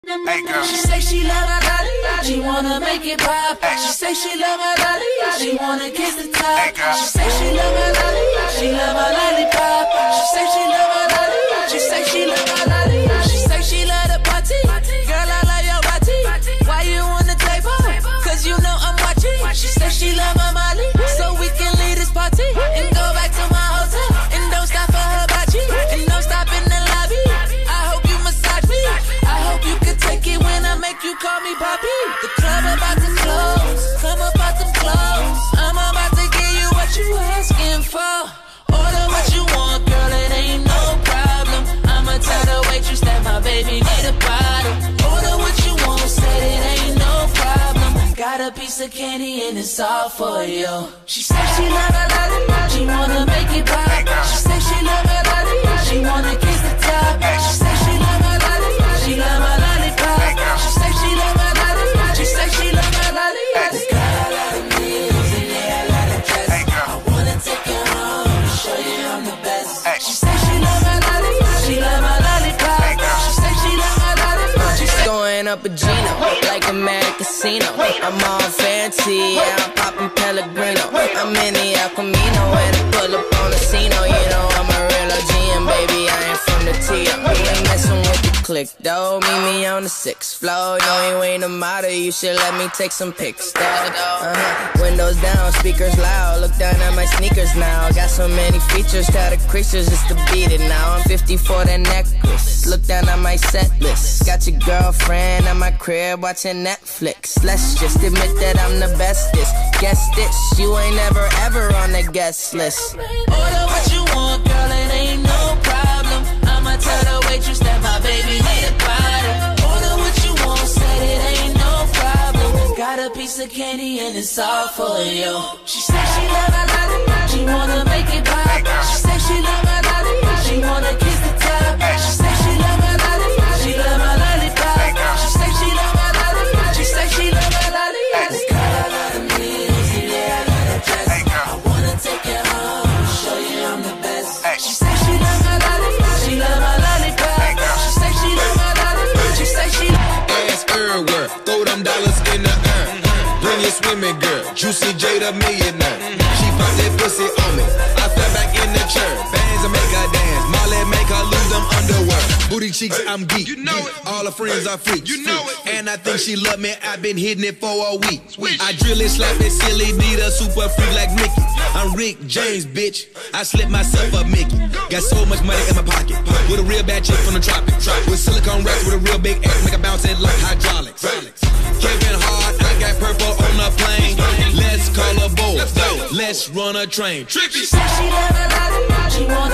Hey girl. She say she love my lolly, she wanna make it pop. She say she love my lolly, she wanna kiss the top. Hey girl. She say she love my lolly, she love my lollipop. She say she love my lolly, she say she love my lolly. She say she love the party, girl I love your body. Why you on the table? Cause you know I'm watching. She say she love my Molly, so we can leave this party and go back to my hotel. And don't stop for her bocce, and don't stop in the lobby. I hope you massage me, I hope you can take it when I make you call me Poppy. The club about to close, come up out them clothes. I'm about to give you what you asking for. Order what you want, girl, it ain't no problem. I'ma tell the waitress that my baby need a bottle. Order what you want, said it ain't no problem. Got a piece of candy and it's all for you. She said she love her lolly, she wanna make it pop. She said she love her lolly, she wanna kiss the top. She said she love her lolly, she love her lollipop. She said she love her lolly, she said she love her lolly. This got a lot of meals and yeah, a lot of dress. I wanna take her home, show you I'm the best. She said she love her lolly, she love her lollipop. She said she love her lollipop. She's throwing up a Gino, like a mad casino. I'm all fancy, yeah, I'm popping Pellegrino. I'm in the El Camino, and I pull up on the scene. You know I'm a real OG, and baby, I ain't from the T. We ain't messing with the click, though. Meet me on the 6th floor. No, you ain't a model, you should let me take some pics, though. Windows down, speakers loud. Look down at my sneakers now. Got so many features, tell the creatures just to beat it now. I'm 50 for that necklace. Look down at my set list. Got your girlfriend at my crib watching Netflix. Let's just admit that I'm the bestest. Guess this, you ain't never ever on the guest list. Order what you want, girl, it ain't no problem. I'ma tell the waitress that my baby need a bottle. Order what you want, said it ain't no problem. Got a piece of candy and it's all for you. She said she love her lolly, she wanna make it pop. She said she love her lolly, she wanna kiss the top. She said she love her lolly, she love her lollipop. She said she love her lolly, she said she love her lolly. This got a lot of meals, yeah, a lot of dress. I wanna take it home, show you I'm the best. She said she love her lolly, she love her lollipop. She said she love her lolly, she said she love ass everywhere, throw them dollars in the air. Bring your swimming girl, Juicy J the millionaire. She pop that pussy on me, I fell back in the chair. Bands and make her dance, Molly make her lose them underwear. Booty cheeks, I'm geek. You know it. All her friends are freaks. You know it. And I think she love me, I've been hitting it for a week. I drill it, slap it, silly, need a super freak like Mickey. I'm Rick James, bitch. I slip myself up Mickey. Got so much money in my pocket. With a real bad chick from the tropics. With silicone racks with a real big ass, make a bounce it like hydraulics. Kevin Hart, I got purple on the plane. Let's call a boat. Let's run a train. She said she love her lolly, she wanna